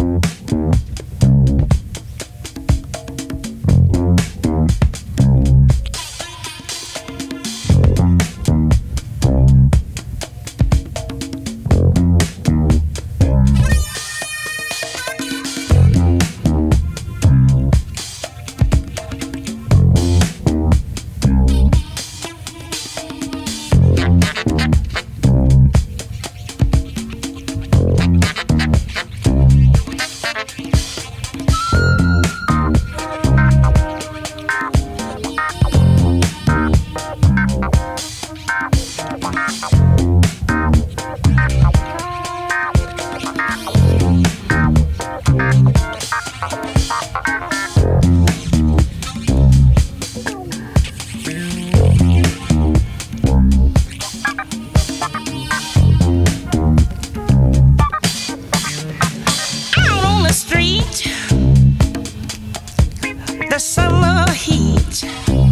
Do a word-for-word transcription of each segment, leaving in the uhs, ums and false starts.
The summer heat,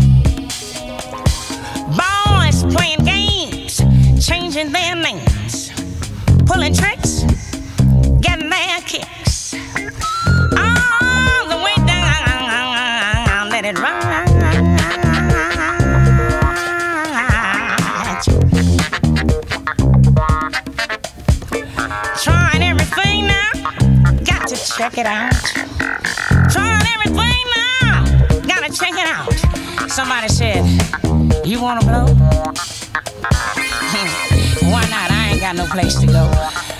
boys playing games, changing their names, pulling tricks, getting their kicks. All the way down, let it ride. Trying everything now, got to check it out. Trying everything now, gotta check it out. Somebody said, you wanna blow? Why not? I ain't got no place to go.